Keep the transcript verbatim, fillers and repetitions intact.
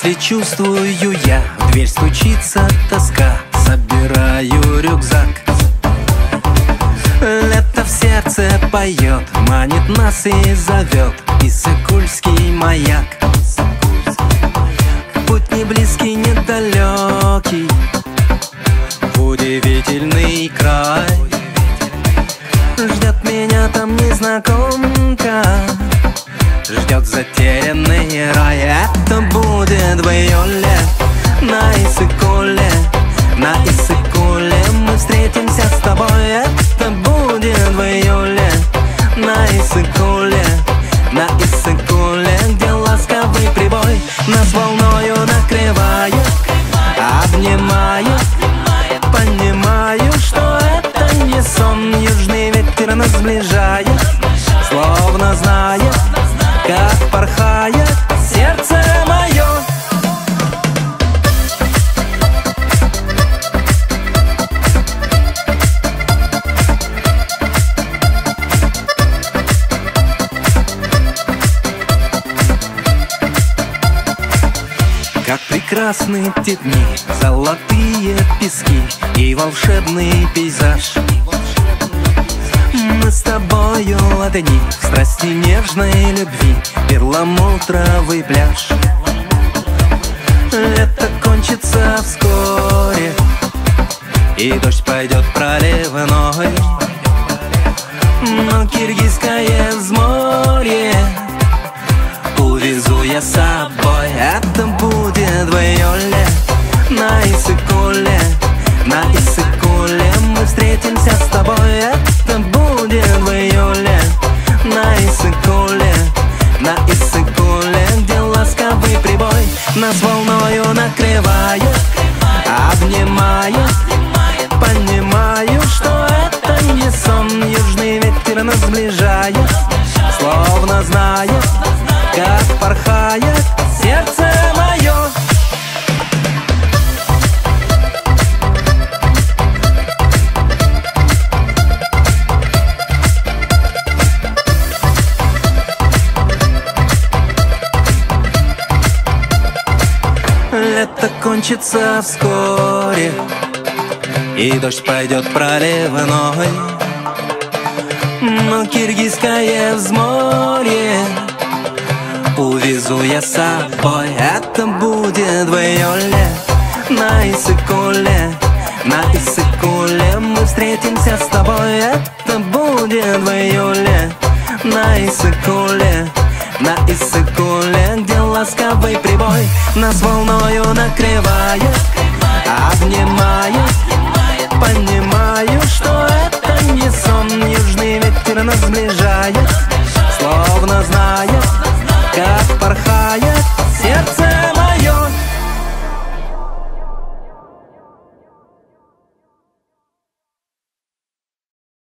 Если чувствую я, в дверь стучится тоска, собираю рюкзак. Лето в сердце поет, манит нас и зовет Иссык-Кульский маяк. Путь не близкий, не далекий, в удивительный край. Ждет меня там незнакомка, ждет затерянный рай. Это будет в июле на Иссык-Куле, на Иссык-Куле мы встретимся с тобой. Это будет в июле на Иссык-Куле, на Иссык-Куле, где ласковый прибой нас волною накрывает, обнимает. Понимаю, что это не сон, южный ветер нас сближает, словно знает, как порхает сердце мое. Как прекрасны те дни, золотые пески и волшебный пейзаж. Мы с тобою одни в страсти нежной любви, перламутровый пляж. Лето кончится вскоре, и дождь пойдет проливной, но киргизское взморье увезу я с собой. Это будет в июле на Иссык-Куле, на Иссык-Куле мы встретимся с тобой. Это будет в июле на Иссык-Куле, на Иссык-Куле, где ласковый прибой нас волною накрывает, обнимает. Понимаю, что это не сон, южный ветер нас сближает, словно знает, как порхает сердце мое. Лето кончится вскоре, и дождь пойдет проливной, но киргизское взморье увезу я с собой. Это будет в июле на Иссык-Куле, на Иссык-Куле мы встретимся с тобой. Это будет в июле на Иссык-Куле, на Иссык-Куле, где ласковый прибой нас волною накрывает, обнимает. Понимаю, что это не сон, южный ветер нас сближает, словно знает, как порхает сердце